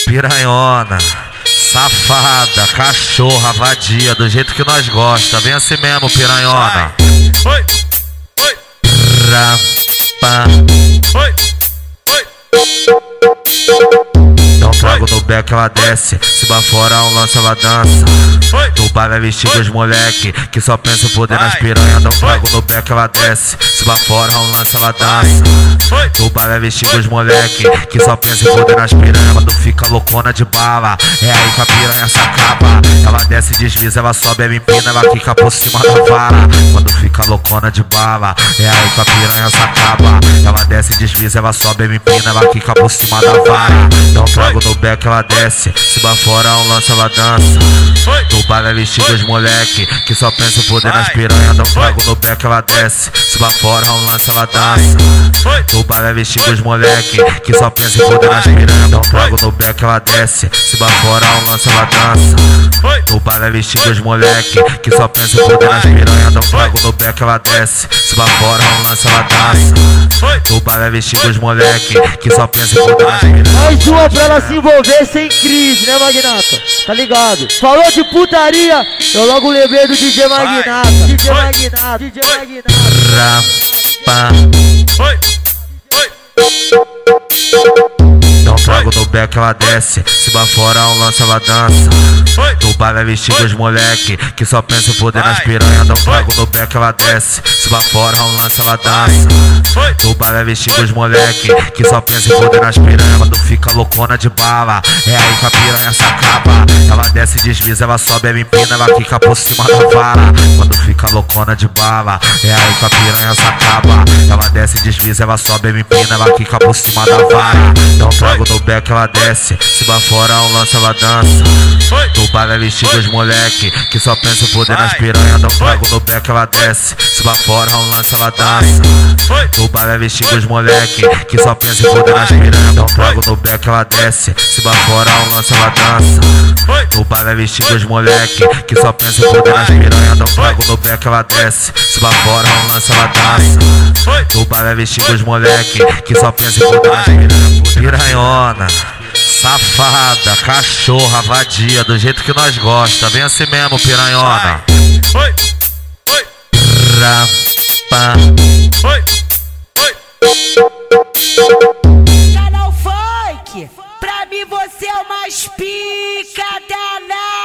Piranhona, safada, cachorra, vadia, do jeito que nós gosta. Vem assim mesmo, piranhona. Oi, oi, Rapa. oi, oi. Não trago no beco, ela desce. Se bafora, um lança, ela dança. No bar vai vestir os moleque que só pensa em poder nas piranhas. Não trago no beco, ela desce. Se bafora, um lança, ela dança. No bar vai vestir os moleque que só pensa em poder nas piranhas. Quando fica loucona de bala, é aí que a piranha se acaba. Ela desce e desliza, ela sobe, ela empina, ela quica por cima da vara. Quando fica loucona de bala, é aí que a piranha se acaba. Ela desce e desliza, ela sobe, ela empina, ela quica por cima da vara. Não trago no beco, ela desce. Se bafora, um lança, ela dança. No bar vai vestir os moleque que só pensa em poder nas piranhas. Não trago no beco, ela desce. Se bafora, um lança, ela dança. No bar vai vestir os moleque que só pensa em poder nas piranhas. Não trago no beco, ela desce. Se bafora, um lança, ela dança. No bar vai vestir os moleque que só pensa em poder nas piranhas. Não trago no beco, ela desce. Se bafora, um lança, ela dança. No bar vai vestir os moleque que só pensa em poder nas piranhas. Mais uma pra ela se envolver sem crise, né, Magnata? Tá ligado? Falou de putaria, eu logo lembrei do DJ Magnata. DJ Magnata, DJ Magnata. Rapa. Oi, oi. Não trago no beco, ela desce. Se bafora, um lança, ela dança. No bar vai vestir os moleque que só pensa em poder nas piranhas. Não trago no beco, ela desce. Se bafora, um lança, ela dança. No bar vai vestir os moleque que só pensa em poder nas piranhas. Quando fica loucona de bala, é aí que a piranha se acaba. Ela desce e desliza, ela sobe, ela empina, ela quica por cima da vara. Quando fica loucona de bala, é aí que a piranha se acaba. Ela desce e desliza, ela sobe, ela empina, ela quica por cima da vara. Não trago no beco, ela desce. Se bafora, um lança, ela dança. No bar vai vestir os moleque que só pensa em poder nas piranhas. Não trago no beco, ela desce. Se bafora, um lança, ela dança. No bar vai vestir os moleque que só pensa em poder nas piranhas. Não trago no beco, ela desce. Se bafora, um lança, ela dança. No bar vai vestir os moleque que só pensa em poder nas piranhas. Não trago no beco, ela desce. Se bafora, um lança, ela dança. No bar vai vestir os moleque que só pensa em poder nas piranhas. Piranhona, safada, cachorra, vadia, do jeito que nós gosta. Vem assim mesmo, piranhona. Oi, oi, Rapa. oi, oi. Canal Funk, pra mim você é o mais pica danado.